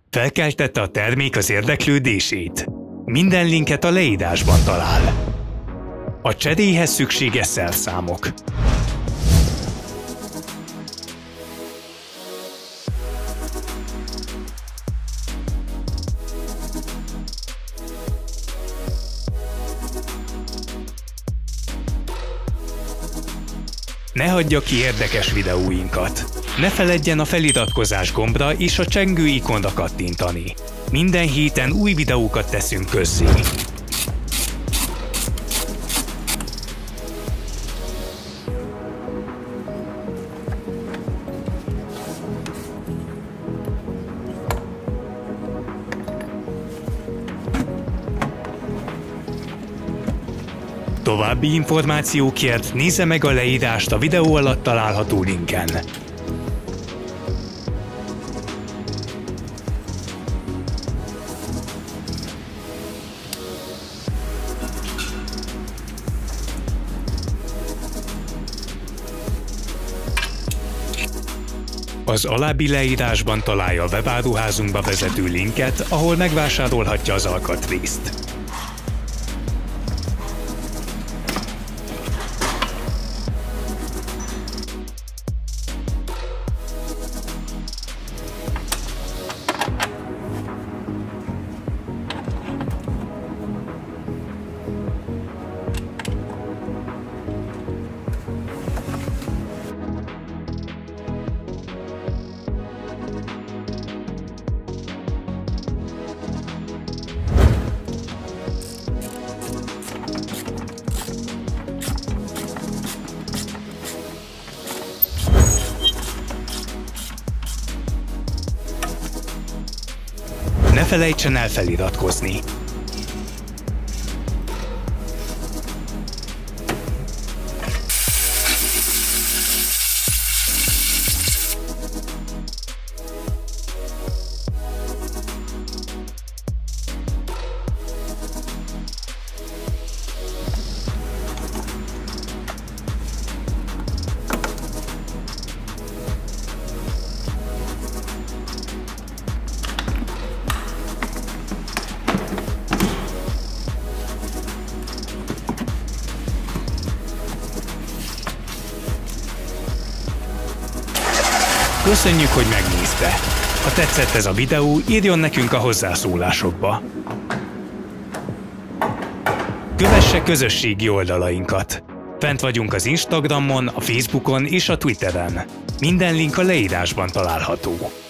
Felkeltette a termék az érdeklődését? Minden linket a leírásban talál. A cseréhez szükséges szerszámok. Ne hagyja ki érdekes videóinkat! Ne feledjen a feliratkozás gombra és a csengő ikonra kattintani. Minden héten új videókat teszünk közzé. További információkért nézze meg a leírást a videó alatt található linken. Az alábbi leírásban találja a webáruházunkba vezető linket, ahol megvásárolhatja az alkatrészt. Ne felejtsen el feliratkozni! Köszönjük, hogy megnézte! Ha tetszett ez a videó, írjon nekünk a hozzászólásokba. Kövesse közösségi oldalainkat! Fent vagyunk az Instagramon, a Facebookon és a Twitteren. Minden link a leírásban található.